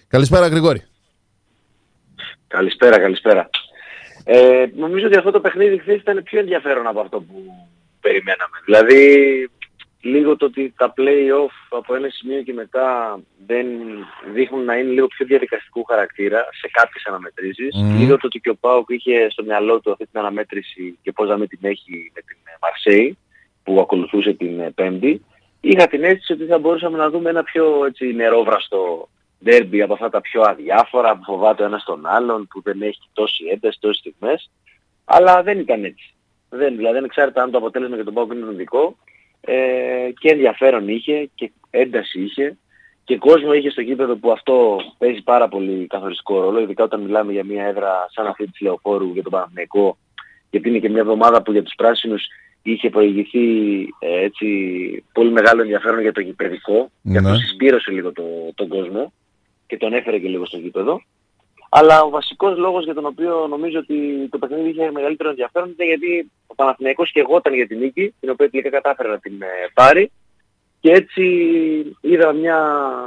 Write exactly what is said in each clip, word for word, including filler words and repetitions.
Καλησπέρα Γρηγόρη. Καλησπέρα, καλησπέρα. Ε, νομίζω ότι αυτό το παιχνίδι χθες ήταν πιο ενδιαφέρον από αυτό που περιμέναμε. Δηλαδή, λίγο το ότι τα play-off από ένα σημείο και μετά δεν δείχνουν να είναι λίγο πιο διαδικαστικού χαρακτήρα σε κάποιες αναμετρήσεις. Mm. Λίγο το ότι και ο ΠΑΟΚ είχε στο μυαλό του αυτή την αναμέτρηση και πώς να μην την έχει με την Μαρσέη που ακολουθούσε την Πέμπτη. Είχα την αίσθηση ότι θα μπορούσαμε να δούμε ένα πιο έτσι, νερόβραστο ντέρμπι από αυτά τα πιο αδιάφορα που φοβάται ο ένας τον άλλον, που δεν έχει τόση ένταση, τόσες στιγμές. Αλλά δεν ήταν έτσι. Δεν, δηλαδή δεν εξάρτητα αν το αποτέλεσμα για τον ΠΑΟΚ είναι δικό. Ε, και ενδιαφέρον είχε και ένταση είχε και κόσμο είχε στο γήπεδο που αυτό παίζει πάρα πολύ καθοριστικό ρόλο, ειδικά όταν μιλάμε για μια έδρα σαν αυτή της Λεωφόρου για τον Παναθηναϊκό, γιατί είναι και μια εβδομάδα που για τους πράσινους είχε προηγηθεί ε, έτσι πολύ μεγάλο ενδιαφέρον για το γηπεδικό, ναι. Και αυτό συσπήρωσε λίγο το, τον κόσμο και τον έφερε και λίγο στο γήπεδο. Αλλά ο βασικός λόγος για τον οποίο νομίζω ότι το παιχνίδι είχε μεγαλύτερο ενδιαφέρον ήταν γιατί ο Παναθηναϊκός καιγόταν για την νίκη, την οποία τελικά κατάφερε να την ε, πάρει, και έτσι είδα μια,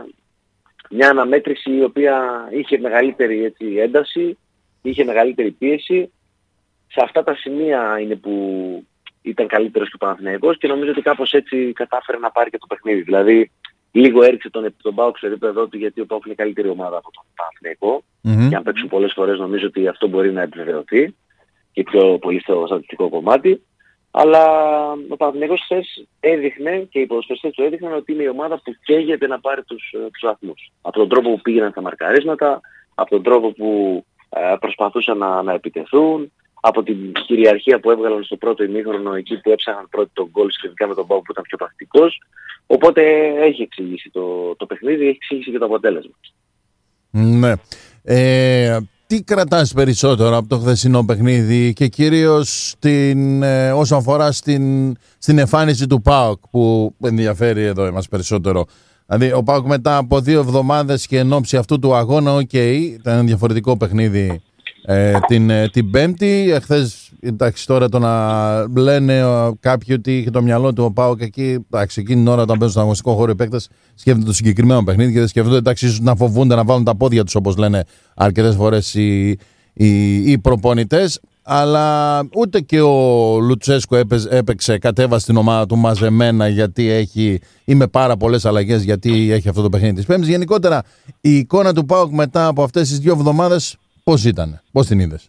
μια αναμέτρηση η οποία είχε μεγαλύτερη έτσι, ένταση, είχε μεγαλύτερη πίεση. Σε αυτά τα σημεία είναι που ήταν καλύτερος και ο Παναθηναϊκός και νομίζω ότι κάπως έτσι κατάφερε να πάρει και το παιχνίδι. Δηλαδή λίγο έριξε τον, τον ΠΑΟΚ στο επίπεδό του, γιατί ο ΠΑΟΚ είναι καλύτερη ομάδα από τον Παναθηναϊκό. Mm-hmm. Και αν παίξουν πολλές φορές νομίζω ότι αυτό μπορεί να επιβεβαιωθεί και πιο πολύ στο στατιστικό κομμάτι. Αλλά ο Παναθηναϊκός χθες έδειχνε και οι ποδοσφαιριστές του έδειχναν ότι είναι η ομάδα που καίγεται να πάρει τους, τους βαθμούς. Από τον τρόπο που πήγαιναν τα μαρκαρίσματα, από τον τρόπο που ε, προσπαθούσαν να, να επιτεθούν, από την κυριαρχία που έβγαλαν στο πρώτο ημίχρονο εκεί που έψαχναν πρώτοι τον γκολ σχετικά με τον ΠΑΟΚ που ήταν πιο πρακτικός. Οπότε έχει εξηγήσει το, το παιχνίδι, έχει εξηγήσει και το αποτέλεσμα. Ναι. Ε, τι κρατάς περισσότερο από το χθεσινό παιχνίδι και κυρίως στην, ε, όσον αφορά στην, στην εμφάνιση του ΠΑΟΚ που ενδιαφέρει εδώ εμάς περισσότερο? Δηλαδή ο ΠΑΟΚ μετά από δύο εβδομάδες και εν ώψη αυτού του αγώνα, οκ, okay, ήταν ένα διαφορετικό παιχνίδι ε, την, ε, την Πέμπτη. Εχθές, εντάξει, τώρα το να λένε ε, κάποιοι ότι είχε το μυαλό του ο ΠΑΟΚ εκεί, εντάξει, εκείνη την ώρα όταν παίζουν στον αγωνιστικό χώρο οι παίκτες σκέφτονται το συγκεκριμένο παιχνίδι και δεν σκέφτονται, εντάξει, ίσως να φοβούνται να βάλουν τα πόδια τους, όπως λένε αρκετές φορές οι, οι, οι προπονητές. Αλλά ούτε και ο Λουτσέσκο έπαιζε, έπαιξε, κατέβασε την ομάδα του μαζεμένα γιατί έχει, ή με πάρα πολλές αλλαγές γιατί έχει αυτό το παιχνίδι της Πέμπτης. Γενικότερα η εικόνα του ΠΑΟΚ μετά από αυτές τις δύο εβδομάδες πώς ήταν, πώς την είδες?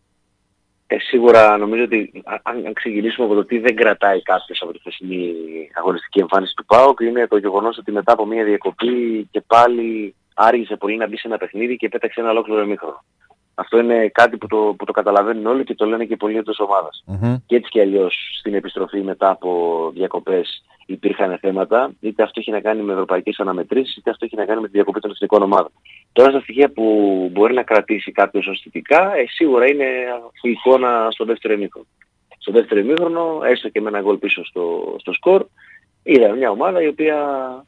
Ε, σίγουρα νομίζω ότι αν, αν ξεκινήσουμε από το τι δεν κρατάει κάποιος από τη χθεσινή αγωνιστική εμφάνιση του ΠΑΟΚ, είναι το γεγονός ότι μετά από μια διακοπή και πάλι άργησε πολύ να μπει σε ένα παιχνίδι και πέταξε ένα ολόκληρο ημίχρονο. Αυτό είναι κάτι που το, που το καταλαβαίνουν όλοι και το λένε και πολλοί εντός ομάδας. Mm-hmm. Και έτσι και αλλιώς στην επιστροφή μετά από διακοπές υπήρχαν θέματα, είτε αυτό έχει να κάνει με ευρωπαϊκές αναμετρήσεις, είτε αυτό έχει να κάνει με τη διακοπή των εθνικών ομάδων. Τώρα στα στοιχεία που μπορεί να κρατήσει κάποιος ως θετικά, ε, σίγουρα είναι η εικόνα στο δεύτερο ημίχρονο. Στο δεύτερο ημίχρονο, έστω και με ένα γκολ πίσω στο, στο σκορ, είδα μια ομάδα η οποία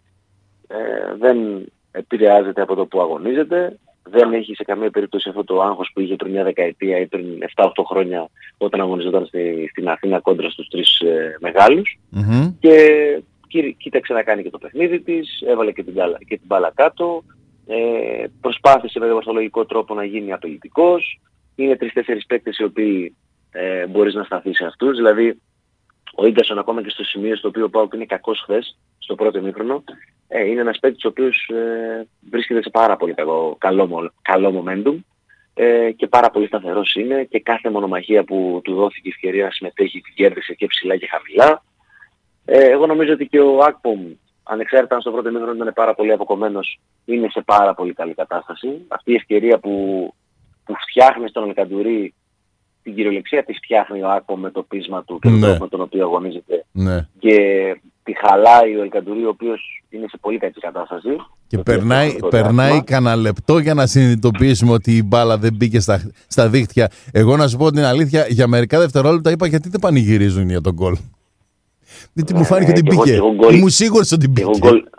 ε, δεν επηρεάζεται από το που αγωνίζεται, δεν έχει σε καμία περίπτωση αυτό το άγχος που είχε πριν μια δεκαετία ή πριν επτά οχτώ χρόνια όταν αγωνιζόταν στη, στην Αθήνα κόντρα στους τρεις ε, μεγάλους. Mm-hmm. Και κοί, κοίταξε να κάνει και το παιχνίδι της, έβαλε και την, και την μπάλα κάτω, ε, προσπάθησε με δημοσιολογικό τρόπο να γίνει απειλητικός. Είναι τρεις-τέσσερις παίκτες οι οποίοι ε, μπορείς να σταθείς σε αυτούς. Δηλαδή ο Ίγκασον ακόμα και στο σημείο στο οποίο ο ΠΑΟΚ είναι κακός χθες, στο πρώτο ημίχρονο, ε, είναι ένας παίκτης ο οποίος ε, βρίσκεται σε πάρα πολύ καλό, καλό, καλό momentum ε, και πάρα πολύ σταθερός είναι και κάθε μονομαχία που του δόθηκε η ευκαιρία να συμμετέχει την κέρδισε και ψηλά και χαμηλά. Ε, εγώ νομίζω ότι και ο Ακπομ, ανεξάρτητα αν στο πρώτο ημίχρονο ήταν πάρα πολύ αποκομμένος, είναι σε πάρα πολύ καλή κατάσταση. Αυτή η ευκαιρία που, που φτιάχνει στον Αλκαντουρί, την κυριολεξία τη φτιάχνει ο Άκπομ με το πείσμα του και τον τρόπο με τον οποίο αγωνίζεται. Ναι. Και τη χαλάει ο Ελκαντουρί, ο οποίος είναι σε πολύ κακή κατάσταση. Και περνάει, περνάει κανένα λεπτό για να συνειδητοποιήσουμε ότι η μπάλα δεν μπήκε στα, στα δίχτυα. Εγώ να σου πω την αλήθεια, για μερικά δευτερόλεπτα είπα γιατί δεν πανηγυρίζουν για τον γκολ. Γιατί μου φάνηκε ότι μπήκε. Ήμουν σίγουρος ότι μπήκε.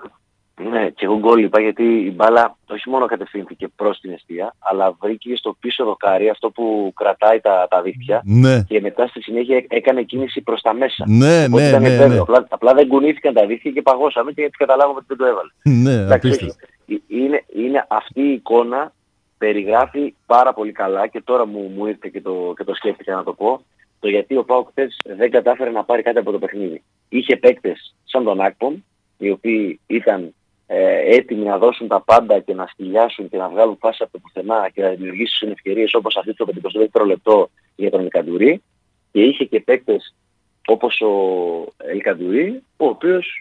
Ναι, και εγώ γκολ είπα γιατί η μπάλα όχι μόνο κατευθύνθηκε προς την εστία, αλλά βρήκε στο πίσω δοκάρι αυτό που κρατάει τα, τα δίχτυα, ναι. Και μετά στη συνέχεια έκανε κίνηση προς τα μέσα. Ναι, οπότε ναι, ήταν ναι, ναι. Απλά, απλά δεν κουνήθηκαν τα δίχτυα και παγώσαμε και έτσι καταλάβαμε ότι δεν το έβαλε. Ναι, εντάξει, όχι, είναι, είναι αυτή η εικόνα περιγράφει πάρα πολύ καλά και τώρα μου, μου ήρθε και το, και το σκέφτηκα να το πω, το γιατί ο ΠΑΟΚ χθες δεν κατάφερε να πάρει κάτι από το παιχνίδι. Είχε παίκτες σαν τον Ακπομ, οι οποίοι ήταν ε, έτοιμοι να δώσουν τα πάντα και να στυλιάσουν και να βγάλουν φάση από το πουθενά και να δημιουργήσουν ευκαιρίες όπως αυτή το πενηκοστό δεύτερο λεπτό για τον Ελκαντουρί, και είχε και παίκτες όπως ο Ελκαντουρί, ο οποίος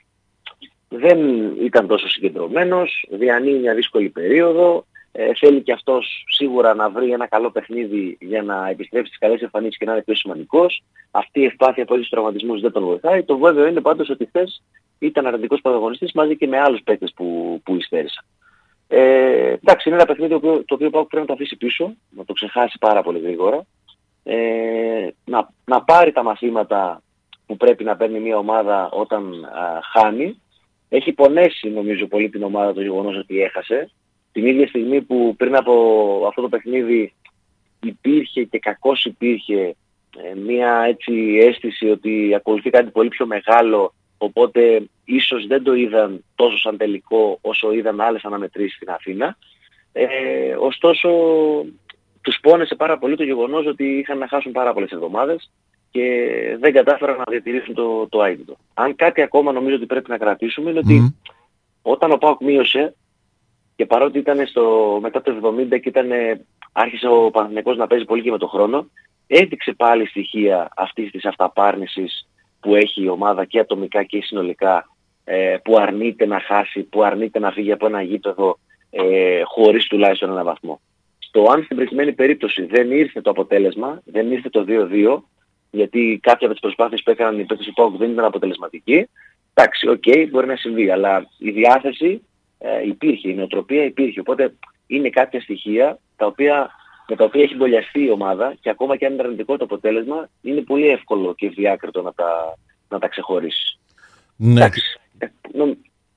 δεν ήταν τόσο συγκεντρωμένος, διανύει μια δύσκολη περίοδο, ε, θέλει και αυτός σίγουρα να βρει ένα καλό παιχνίδι για να επιστρέψει στις καλές εμφανίσεις και να είναι πιο σημαντικός. Αυτή η ευπάθεια από τους τραυματισμούς δεν τον βοηθάει. Το βέβαιο είναι πάντως ότι χθες ήταν αρνητικός πρωταγωνιστής μαζί και με άλλους παίκτες που, που υστέρησαν. Ε, εντάξει, είναι ένα παιχνίδι το οποίο, το οποίο πρέπει να το αφήσει πίσω, να το ξεχάσει πάρα πολύ γρήγορα, ε, να, να πάρει τα μαθήματα που πρέπει να παίρνει μια ομάδα όταν α, χάνει. Έχει πονέσει νομίζω πολύ την ομάδα το γεγονός ότι έχασε. Την ίδια στιγμή που πριν από αυτό το παιχνίδι υπήρχε και κακώς υπήρχε ε, μια έτσι αίσθηση ότι ακολουθεί κάτι πολύ πιο μεγάλο, οπότε ίσως δεν το είδαν τόσο σαν τελικό όσο είδαν άλλες αναμετρήσεις στην Αθήνα. Ε, ωστόσο τους πόνεσε πάρα πολύ το γεγονός ότι είχαν να χάσουν πάρα πολλές εβδομάδες και δεν κατάφεραν να διατηρήσουν το, το άγκητο. Αν κάτι ακόμα νομίζω ότι πρέπει να κρατήσουμε είναι ότι mm. όταν ο ΠΑΟΚ μείωσε και παρότι ήταν στο, μετά το εβδομήντα και ήταν, άρχισε ο Παναθηναϊκός να παίζει πολύ και με τον χρόνο, έδειξε πάλι στοιχεία αυτής της αυταπάρνησης που έχει η ομάδα και ατομικά και συνολικά, ε, που αρνείται να χάσει, που αρνείται να φύγει από ένα γήπεδο ε, χωρίς τουλάχιστον ένα βαθμό. Στο αν στην προκειμένη περίπτωση δεν ήρθε το αποτέλεσμα, δεν ήρθε το δύο δύο, γιατί κάποια από τις προσπάθειες που έκαναν οι παίκτες του ΠΑΟΚ δεν ήταν αποτελεσματικοί, εντάξει, οκ, okay, μπορεί να συμβεί, αλλά η διάθεση ε, υπήρχε, η νοοτροπία υπήρχε, οπότε είναι κάποια στοιχεία τα οποία, με τα οποία έχει μπολιαστεί η ομάδα και ακόμα και αν είναι αρνητικό το αποτέλεσμα, είναι πολύ εύκολο και ευδιάκριτο να τα, να τα ξεχωρίσεις. Ναι. Εντάξει, ε, νο...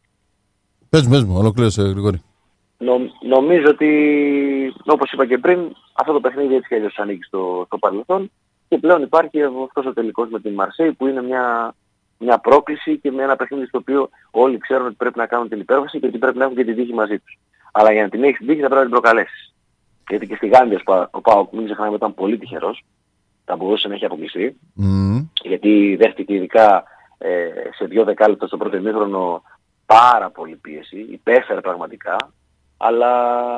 Πες μου, πες μου, ολοκλήρωσε Γρηγόρη. Νο, νομίζω ότι, όπως είπα και πριν, αυτό το παιχνίδι έτσι και αλλιώς ανήκει στο, στο παρελθόν και πλέον υπάρχει αυτός ο τελικός με την Μαρσέη που είναι μια, μια πρόκληση και με ένα παιχνίδι στο οποίο όλοι ξέρουν ότι πρέπει να κάνουν την υπέρβαση και ότι πρέπει να έχουν και την τύχη μαζί τους. Αλλά για να την έχεις την τύχη θα πρέπει να την προκαλέσεις. Γιατί και στη Γάμπια ο ΠΑΟΚ, μην ξεχνάμε, ήταν πολύ τυχερός. Θα μπορούσε να έχει αποκλειστεί. Mm. Γιατί δέχτηκε ειδικά ε, σε δύο δεκάλεπτα στο πρώτο ημίχρονο πάρα πολύ πίεση. Υπέφερε πραγματικά. Αλλά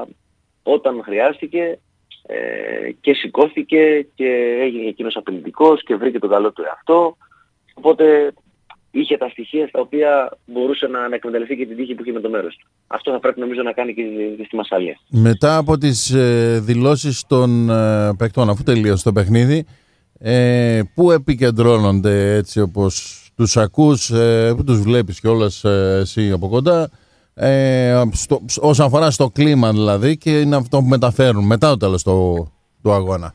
όταν χρειάστηκε ε, και σηκώθηκε και έγινε εκείνος απειλητικός και βρήκε τον καλό του εαυτό. Οπότε είχε τα στοιχεία στα οποία μπορούσε να, να εκμεταλλευτεί και την τύχη που είχε με το μέρος του. Αυτό θα πρέπει νομίζω να κάνει και, και στη Μασσαλία. Μετά από τις ε, δηλώσεις των ε, παικτών, αφού τελείωσε το παιχνίδι, ε, πού επικεντρώνονται έτσι όπως τους ακούς, ε, που τους βλέπεις κιόλας ε, εσύ από κοντά, ε, στο, όσον αφορά στο κλίμα δηλαδή, και είναι αυτό που μεταφέρουν μετά το τέλος του, του αγώνα.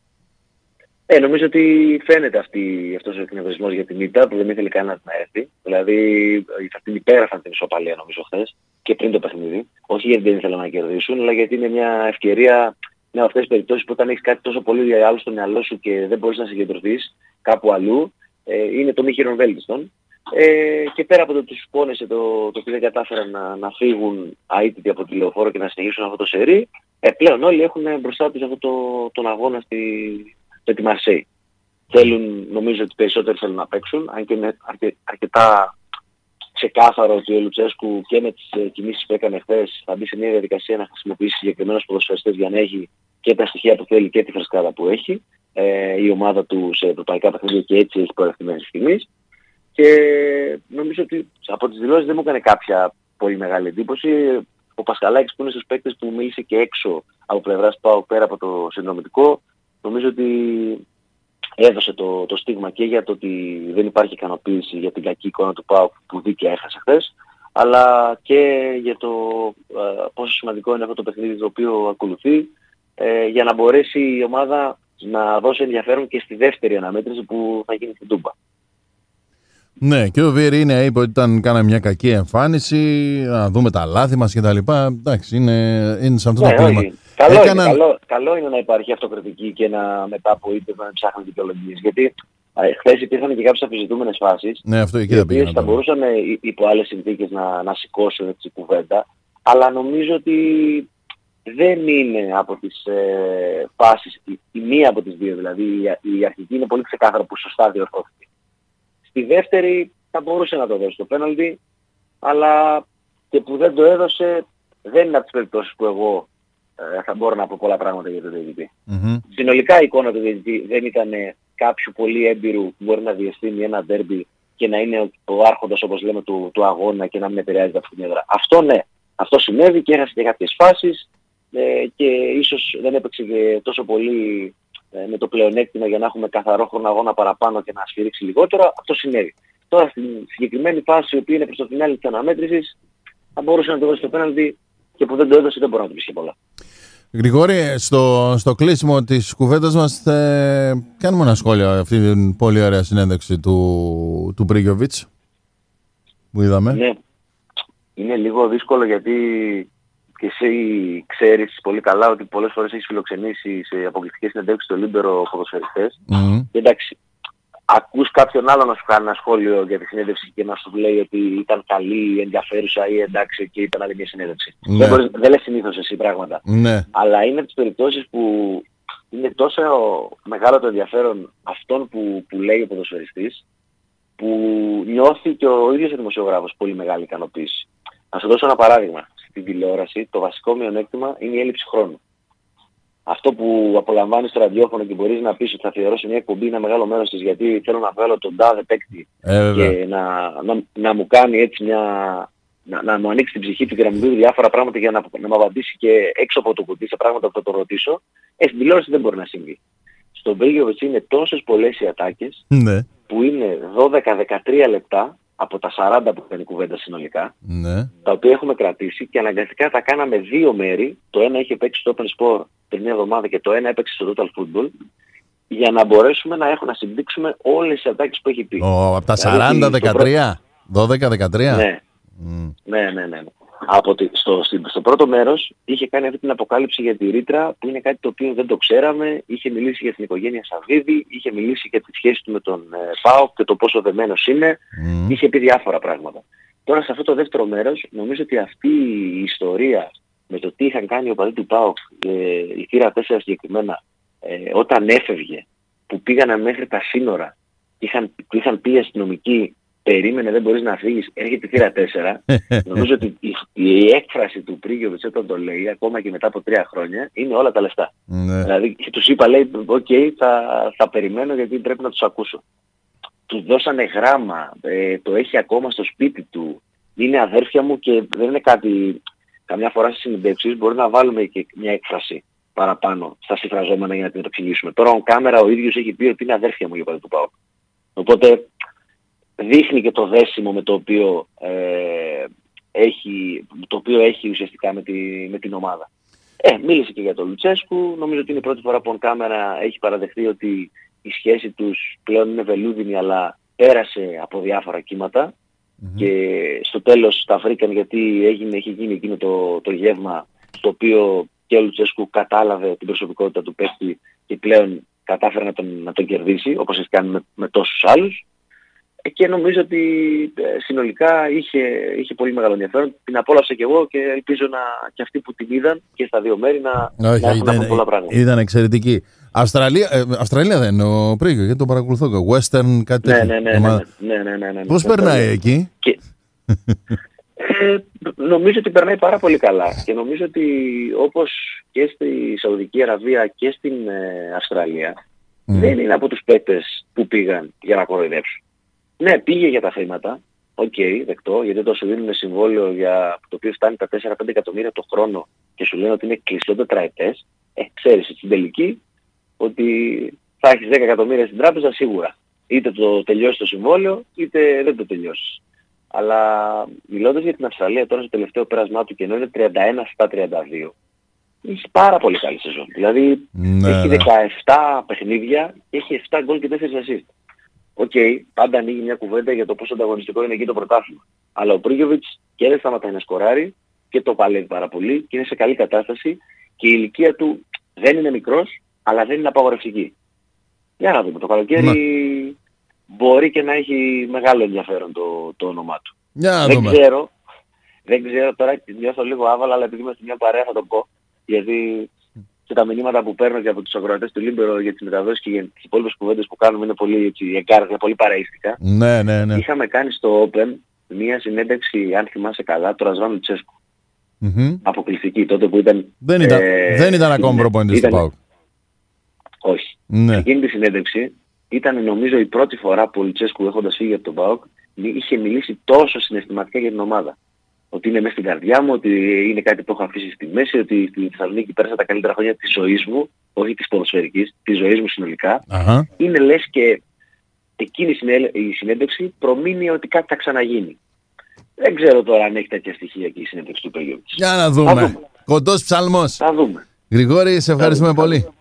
Ε, νομίζω ότι φαίνεται αυτή, αυτός ο εκνευρισμός για την ήττα που δεν ήθελε κανένας να έρθει. Δηλαδή θα την υπέγραφαν την ισοπαλία νομίζω χθες και πριν το παιχνίδι. Όχι γιατί δεν ήθελαν να κερδίσουν, αλλά γιατί είναι μια ευκαιρία, με αυτές τις περιπτώσεις που όταν έχεις κάτι τόσο πολύ άλλο στο μυαλό σου και δεν μπορείς να συγκεντρωθείς κάπου αλλού, ε, είναι το μη χειρονβέλτιστον. Ε, και πέρα από το τους πόνεσε το, το ότι δεν κατάφεραν να, να φύγουν αίτητοι από τη Λεωφόρο και να συνεχίσουν αυτό το σερί, ε, πλέον όλοι έχουν μπροστά τους αυτό το, τον αγώνα στη... με τη Μαρσέη. Θέλουν, νομίζω ότι περισσότεροι θέλουν να παίξουν, αν και είναι αρκε, αρκετά ξεκάθαρο ότι ο Λουτσέσκου και με τις ε, κινήσεις που έκανε χθες θα μπει σε μια διαδικασία να χρησιμοποιήσει συγκεκριμένους ποδοσφαιριστές για να έχει και τα στοιχεία που θέλει και τη φρεσκάδα που έχει ε, η ομάδα του σε ευρωπαϊκά παιχνίδια και έτσι έχει προερθεί μέχρι στιγμής. Και νομίζω ότι από τις δηλώσεις δεν μου έκανε κάποια πολύ μεγάλη εντύπωση. Ο Πασχαλάκης που είναι στους παίκτες που μίλησε και έξω από πλευράς ΠΑΟΚ πέρα από το συνδρομητικό, νομίζω ότι έδωσε το, το στίγμα και για το ότι δεν υπάρχει ικανοποίηση για την κακή εικόνα του ΠΑΟΚ που δίκαια έχασε χθες, αλλά και για το ε, πόσο σημαντικό είναι αυτό το παιχνίδι το οποίο ακολουθεί ε, για να μπορέσει η ομάδα να δώσει ενδιαφέρον και στη δεύτερη αναμέτρηση που θα γίνει στην Τούμπα. Ναι, και ο Βιερίνια είπε ότι ήταν κάναμε μια κακή εμφάνιση, να δούμε τα λάθη μας κτλ. Εντάξει, είναι, είναι σε αυτό ναι, το κλίμα. Καλό, Έκανα... είναι, καλό, καλό είναι να υπάρχει αυτοκριτική και να μετά από είτε να ψάχνουν δικαιολογίες. Γιατί χθες υπήρχαν και κάποιες αμφισβητούμενες φάσεις, ναι, αυτό εκεί οι οποίες θα μπορούσαν υπό άλλες συνθήκες να, να σηκώσουν έτσι κουβέντα. αλλά νομίζω ότι δεν είναι από τις ε, φάσεις, η, η μία από τις δύο δηλαδή, η, η αρχική είναι πολύ ξεκάθαρο που σωστά διορθώθηκε. Στη δεύτερη θα μπορούσε να το δώσει το πέναλτι, αλλά και που δεν το έδωσε δεν είναι από τις περιπτώσεις που εγώ ε, θα μπορώ να πω πολλά πράγματα για τον διαιτητή. Mm-hmm. Συνολικά η εικόνα του διαιτητή δεν ήταν κάποιου πολύ έμπειρου που μπορεί να διαστήνει ένα ντέρμπι και να είναι ο άρχοντας, όπως λέμε, του, του αγώνα και να μην επηρεάζει τα παιχνίδια. Αυτό ναι, αυτό συνέβη και έχασε και κάποιες φάσεις ε, και ίσως δεν έπαιξε και τόσο πολύ ε, με το πλεονέκτημα για να έχουμε καθαρό χρόνο αγώνα παραπάνω και να σφυρίξει λιγότερο. Αυτό συνέβη. Τώρα στην συγκεκριμένη φάση, η οποία είναι προς το φινάλι της αναμέτρησης, θα μπορούσε να το δώσει το πέναλτι και που δεν το έδωσε δεν μπορώ να του πει και πολλά. Γρηγόρη, στο, στο κλείσιμο της κουβέντας μας ε, κάνουμε ένα σχόλιο αυτή την πολύ ωραία συνέντευξη του, του Μπρίγιοβιτς που είδαμε. Ναι, είναι λίγο δύσκολο γιατί και εσύ ξέρεις πολύ καλά ότι πολλές φορές έχεις φιλοξενήσει σε αποκλειστικές συνεντεύξεις στο Λίμπερο ποδοσφαιριστές. Mm-hmm. Και εντάξει, ακούς κάποιον άλλο να σου κάνει ένα σχόλιο για τη συνέντευξη και να σου λέει ότι ήταν καλή, ενδιαφέρουσα ή εντάξει και ήταν άλλη μια συνέντευξη. Ναι. Δεν, μπορείς, δεν λες συνήθως εσύ πράγματα. Ναι. Αλλά είναι τις περιπτώσεις που είναι τόσο μεγάλο το ενδιαφέρον αυτόν που, που λέει ο ποδοσφαιριστής, που νιώθει και ο ίδιος ο δημοσιογράφος πολύ μεγάλη ικανοποίηση. Να σου δώσω ένα παράδειγμα. Στην τηλεόραση το βασικό μειονέκτημα είναι η έλλειψη χρόνου. Αυτό που απολαμβάνεις στο ραδιόφωνο και μπορείς να πεις ότι θα αφιερώσει μια εκπομπή ένα μεγάλο μέρος της γιατί θέλω να βγάλω τον τάδε παίκτη ε, και να, να, να μου κάνει έτσι μια... Να, να μου ανοίξει την ψυχή του και να μου πει διάφορα πράγματα για να, να μου απαντήσει και έξω από το κουτί σε πράγματα που θα το ρωτήσω, ε, στην τηλεόραση δεν μπορεί να συμβεί. Στον Μπρίγιοβιτς είναι τόσες πολλές οι ατάκες ναι. που είναι δώδεκα με δεκατρία λεπτά από τα σαράντα που ήταν η κουβέντα συνολικά, ναι. τα οποία έχουμε κρατήσει και αναγκαστικά τα κάναμε δύο μέρη. Το ένα είχε παίξει στο Open Sport πριν μια εβδομάδα και το ένα έπαιξε στο Total Football, για να μπορέσουμε να έχουμε να συμπήξουμε όλες τις ατάκες που έχει πει. Oh, από τα σαράντα δεκατρία, δώδεκα δεκατρία. Ναι. Mm. ναι, ναι, ναι. Από τη, στο, στο πρώτο μέρος είχε κάνει αυτή την αποκάλυψη για τη ρήτρα που είναι κάτι το οποίο δεν το ξέραμε. Είχε μιλήσει για την οικογένεια Σαββίδη, είχε μιλήσει για τη σχέση του με τον ε, ΠΑΟΚ και το πόσο δεμένος είναι. Mm. Είχε πει διάφορα πράγματα. Τώρα σε αυτό το δεύτερο μέρος νομίζω ότι αυτή η ιστορία με το τι είχαν κάνει οι οπαδοί του ΠΑΟΚ, ε, η θύρα τέσσερα συγκεκριμένα, ε, όταν έφευγε, που πήγανε μέχρι τα σύνορα, είχαν, είχαν πει οι αστυνομικοί, περίμενε, δεν μπορείς να φύγεις, έρχεται η θύρα τέσσερα. Νομίζω ότι η, η έκφραση του Μπρίγιοβιτς όταν το λέει, ακόμα και μετά από τρία χρόνια, είναι όλα τα λεφτά. Ναι. Δηλαδή τους είπα, λέει, οκ, okay, θα, θα περιμένω γιατί πρέπει να τους ακούσω. Του δώσανε γράμμα, ε, το έχει ακόμα στο σπίτι του, είναι αδέρφια μου και δεν είναι κάτι, καμιά φορά στις συνεντεύξεις μπορεί να βάλουμε και μια έκφραση παραπάνω στα συμφραζόμενα για να την εξηγήσουμε. Τώρα ο κάμερα ο ίδιος έχει πει ότι είναι αδέρφια μου για πάντα του ΠΑΟΚ. Οπότε δείχνει και το δέσιμο με το οποίο, ε, έχει, το οποίο έχει ουσιαστικά με, τη, με την ομάδα. Ε, μίλησε και για τον Λουτσέσκου. Νομίζω ότι είναι η πρώτη φορά που ο κάμερα έχει παραδεχθεί ότι η σχέση τους πλέον είναι βελούδινη, αλλά πέρασε από διάφορα κύματα. Mm-hmm. Και στο τέλος τα βρήκαν γιατί έγινε, έχει γίνει εκείνο το, το γεύμα στο οποίο και ο Λουτσέσκου κατάλαβε την προσωπικότητα του παίκτη και πλέον κατάφερε να τον, να τον κερδίσει, όπως έχει κάνει με, με τόσους άλλους. Και νομίζω ότι ε, συνολικά είχε, είχε πολύ μεγάλο ενδιαφέρον. Την απόλαυσα και εγώ και ελπίζω να, και αυτοί που την είδαν και στα δύο μέρη να, όχι, να έχουν ήταν, να πολλά πράγματα. Ήταν εξαιρετική. Αυστραλία, ε, Αυστραλία δεν είναι ο Πρίγιο, γιατί τον παρακολουθώ. Western, κάτι ναι, τέτοιο. ναι, ναι, ναι, ναι, ναι, ναι, ναι. Πώς περνάει εκεί? Και, ε, νομίζω ότι περνάει πάρα πολύ καλά. Και νομίζω ότι όπως και στη Σαουδική Αραβία και στην ε, Αυστραλία, mm. δεν είναι από τους παίκτες που πήγαν για να κοροϊδέψουν. Ναι, πήγε για τα χρήματα, οκ, okay, δεκτό, γιατί όταν σου δίνουν συμβόλαιο για το οποίο φτάνει τα τέσσερα πέντε εκατομμύρια το χρόνο και σου λένε ότι είναι κλειστό τετραετές, ε, ξέρεις στην τελική ότι θα έχεις δέκα εκατομμύρια στην τράπεζα σίγουρα. Είτε το τελειώσει το συμβόλαιο, είτε δεν το τελειώσει. Αλλά μιλώντας για την Αυστραλία τώρα στο τελευταίο πέρασμά του και ενώ είναι τριάντα ένα στα τριάντα δύο, έχει πάρα πολύ καλή σεζόν. Δηλαδή ναι, έχει ναι. δεκαεπτά παιχνίδια και έχει επτά γκολ και τέσσερα assist. Οκ, okay, πάντα ανοίγει μια κουβέντα για το πόσο ανταγωνιστικό είναι εκεί το πρωτάθλημα. Αλλά ο Μπρίγιοβιτς και δεν σταματάει να σκοράρει και το παλεύει πάρα πολύ και είναι σε καλή κατάσταση και η ηλικία του δεν είναι μικρός, αλλά δεν είναι απαγορευτική. Για να δούμε, το καλοκαίρι Μα... μπορεί και να έχει μεγάλο ενδιαφέρον το, το όνομά του. Για δεν, δούμε. ξέρω, Δεν ξέρω τώρα, νιώθω λίγο άβαλα, αλλά επειδή είμαστε μια παρέα θα το πω. Γιατί και τα μηνύματα που παίρνω και από τους ακροατές του Λίμπερο για τις μεταδόσεις και για τις υπόλοιπες κουβέντες που κάνουμε είναι πολύ έτσι, εγκάρδια, πολύ παραΐστικα. Ναι, ναι, ναι. Είχαμε κάνει στο Open μια συνέντευξη, αν θυμάσαι καλά, του Ρασβάν Λουτσέσκου. Mm-hmm. Αποκλειστική τότε που ήταν... Δεν ήταν, ε, δεν ήταν ακόμα προπονητής του ΠΑΟΚ. Όχι. Ναι. Εκείνη τη συνέντευξη ήταν νομίζω η πρώτη φορά που ο Λουτσέσκου έχοντας φύγει από τον ΠΑΟΚ είχε μιλήσει τόσο συναισθηματικά για την ομάδα. Ότι είναι μέσα στην καρδιά μου, ότι είναι κάτι που έχω αφήσει στη μέση, ότι στη Θεσσαλονίκη πέρασα τα καλύτερα χρόνια της ζωής μου, όχι της ποδοσφαιρικής, της ζωής μου συνολικά. Uh-huh. Είναι λες και εκείνη η συνέντευξη προμείνει ότι κάτι θα ξαναγίνει. Δεν ξέρω τώρα αν έχει τέτοια στοιχεία και η συνέντευξη του Πέγιοβιτς. Για να δούμε. δούμε. Κοντός ψαλμός. Θα δούμε. Γρηγόρη, σε ευχαριστούμε πολύ.